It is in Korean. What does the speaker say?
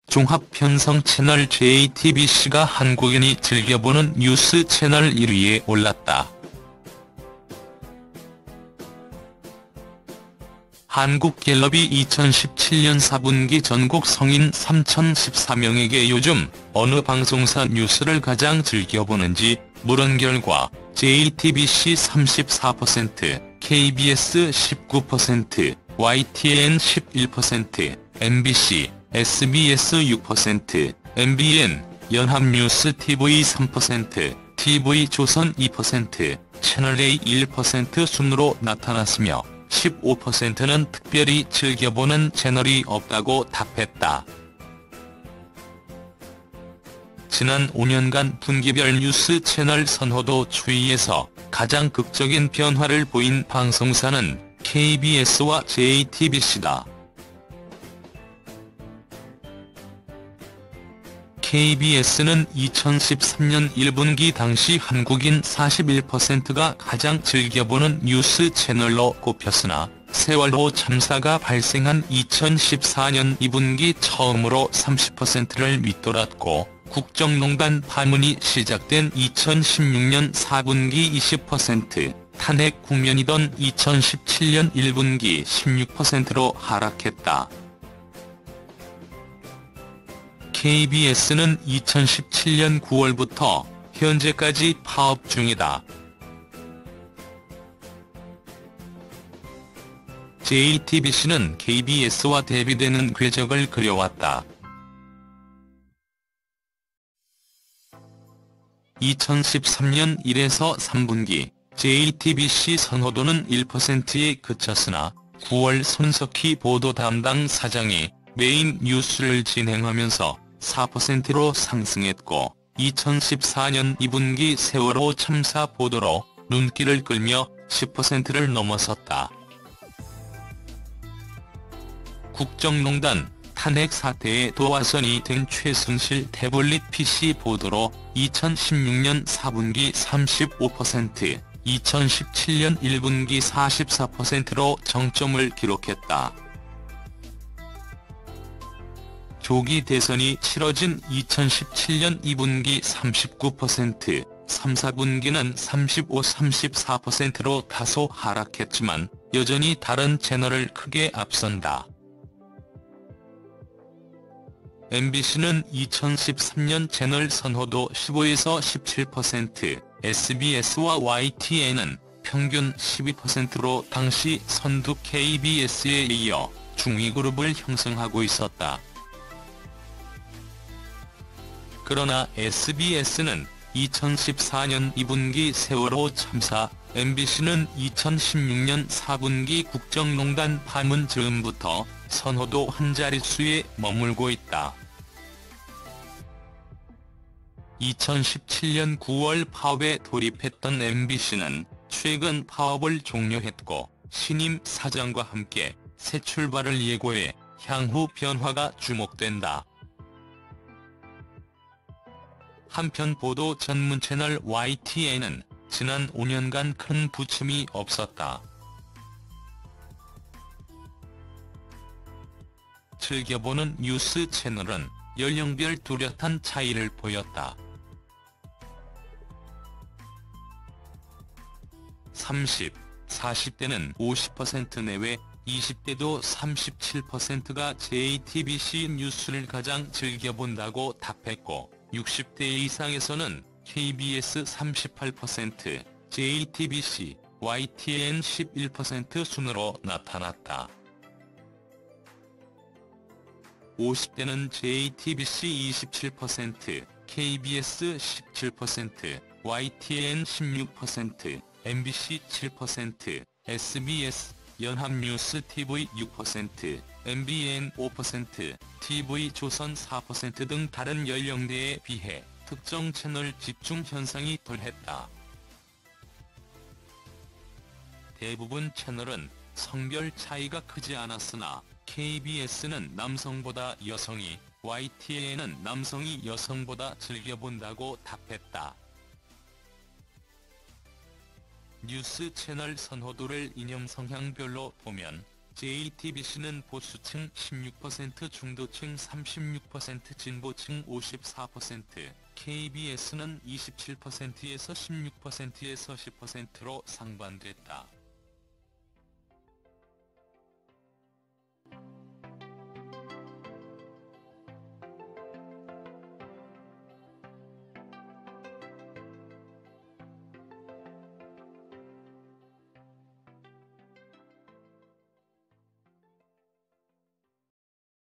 종합 편성 채널 JTBC가 한국인이 즐겨보는 뉴스 채널 1위에 올랐다. 한국갤럽이 2017년 4분기 전국 성인 3014명에게 요즘 어느 방송사 뉴스를 가장 즐겨보는지 물은 결과 JTBC 34%, KBS 19%, YTN 11%, MBC, SBS 6%, MBN, 연합뉴스 TV 3%, TV조선 2%, 채널A 1% 순으로 나타났으며 15%는 특별히 즐겨보는 채널이 없다고 답했다. 지난 5년간 분기별 뉴스 채널 선호도 추이에서 가장 극적인 변화를 보인 방송사는 KBS와 JTBC다. KBS는 2013년 1분기 당시 한국인 41%가 가장 즐겨보는 뉴스 채널로 꼽혔으나 세월호 참사가 발생한 2014년 2분기 처음으로 30%를 밑돌았고 국정농단 파문이 시작된 2016년 4분기 20%, 탄핵 국면이던 2017년 1분기 16%로 하락했다. KBS는 2017년 9월부터 현재까지 파업 중이다. JTBC는 KBS와 대비되는 궤적을 그려왔다. 2013년 1에서 3분기 JTBC 선호도는 1%에 그쳤으나 9월 손석희 보도 담당 사장이 메인 뉴스를 진행하면서 4%로 상승했고 2014년 2분기 세월호 참사 보도로 눈길을 끌며 10%를 넘어섰다. 국정농단, 탄핵 사태에 도화선이 된 최순실 태블릿 PC 보도로 2016년 4분기 35%, 2017년 1분기 44%로 정점을 기록했다. 조기 대선이 치러진 2017년 2분기 39%, 3, 4분기는 35, 34%로 다소 하락했지만 여전히 다른 채널을 크게 앞선다. MBC는 2013년 채널 선호도 15에서 17%, SBS와 YTN은 평균 12%로 당시 선두 KBS에 이어 중위 그룹을 형성하고 있었다. 그러나 SBS는 2014년 2분기 세월호 참사, MBC는 2016년 4분기 국정농단 파문 즈음부터 선호도 한 자릿수에 머물고 있다. 2017년 9월 파업에 돌입했던 MBC는 최근 파업을 종료했고 신임 사장과 함께 새 출발을 예고해 향후 변화가 주목된다. 한편 보도 전문 채널 YTN은 지난 5년간 큰 부침이 없었다. 즐겨보는 뉴스 채널은 연령별 뚜렷한 차이를 보였다. 30, 40대는 50% 내외, 20대도 37%가 JTBC 뉴스를 가장 즐겨본다고 답했고 60대 이상에서는 KBS 38%, JTBC, YTN 11% 순으로 나타났다. 50대는 JTBC 27%, KBS 17%, YTN 16%, MBC 7%, SBS, 연합뉴스 TV 6%, MBN 5%, TV조선 4% 등 다른 연령대에 비해 특정 채널 집중 현상이 덜했다. 대부분 채널은 성별 차이가 크지 않았으나 KBS는 남성보다 여성이, YTN은 남성이 여성보다 즐겨본다고 답했다. 뉴스 채널 선호도를 이념 성향별로 보면 JTBC는 보수층 16%, 중도층 36%, 진보층 54%, KBS는 27%에서 16%에서 10%로 상반됐다.